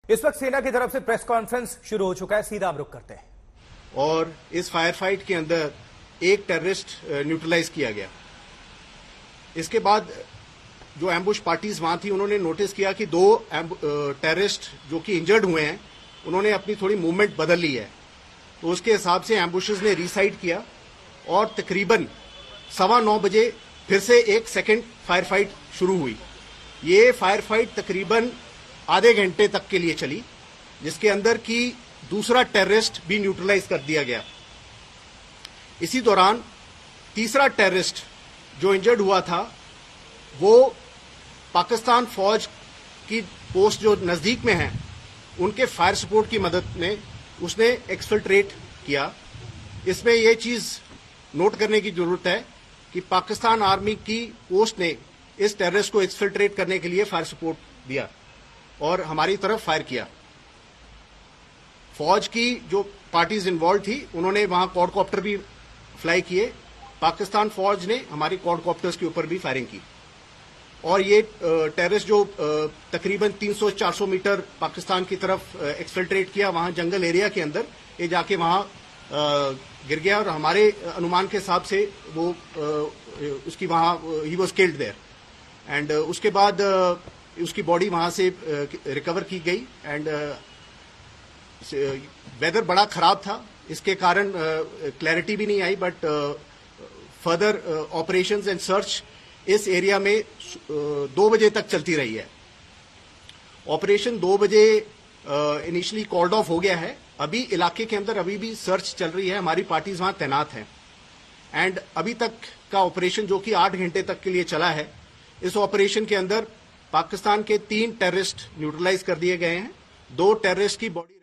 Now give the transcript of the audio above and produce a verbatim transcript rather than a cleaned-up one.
इस वक्त सेना की तरफ से प्रेस कॉन्फ्रेंस शुरू हो चुका है, सीधा हम रुख करते हैं। और इस फायर फाइट के अंदर एक टेररिस्ट न्यूट्रलाइज किया गया। इसके बाद जो एम्बुश पार्टीज वहां थी, उन्होंने नोटिस किया कि दो टेररिस्ट जो कि इंजर्ड हुए हैं, उन्होंने अपनी थोड़ी मूवमेंट बदल ली है। तो उसके हिसाब से एम्बुशेस ने रिसाइड किया और तकरीबन सवा नौ बजे फिर से एक सेकेंड फायर फाइट शुरू हुई। ये फायर फाइट तकरीबन आधे घंटे तक के लिए चली, जिसके अंदर की दूसरा टेररिस्ट भी न्यूट्रलाइज कर दिया गया। इसी दौरान तीसरा टेररिस्ट जो इंजर्ड हुआ था, वो पाकिस्तान फौज की पोस्ट जो नजदीक में है, उनके फायर सपोर्ट की मदद में उसने एक्सफिल्ट्रेट किया। इसमें यह चीज नोट करने की जरूरत है कि पाकिस्तान आर्मी की पोस्ट ने इस टेररिस्ट को एक्सफिल्ट्रेट करने के लिए फायर सपोर्ट दिया और हमारी तरफ फायर किया। फौज की जो पार्टीज इन्वॉल्व थी, उन्होंने वहां क्वाडकॉप्टर भी फ्लाई किए। पाकिस्तान फौज ने हमारी क्वाडकॉप्टर्स के ऊपर भी फायरिंग की और ये टेररिस्ट जो तकरीबन तीन सौ चार सौ मीटर पाकिस्तान की तरफ एक्सफिल्ट्रेट किया, वहां जंगल एरिया के अंदर ये जाके वहां गिर गया और हमारे अनुमान के हिसाब से वो उसकी वहां ही वाज किल्ड देयर। एंड उसके बाद उसकी बॉडी वहां से रिकवर की गई। एंड वेदर बड़ा खराब था, इसके कारण क्लैरिटी भी नहीं आई, but further operations and search इस एरिया में दो बजे तक चलती रही है। ऑपरेशन दो बजे इनिशियली कॉल्ड ऑफ हो गया है। अभी इलाके के अंदर अभी भी सर्च चल रही है, हमारी पार्टीज वहां तैनात हैं। एंड अभी तक का ऑपरेशन जो कि आठ घंटे तक के लिए चला है, इस ऑपरेशन के अंदर पाकिस्तान के तीन टेररिस्ट न्यूट्रलाइज कर दिए गए हैं। दो टेररिस्ट की बॉडी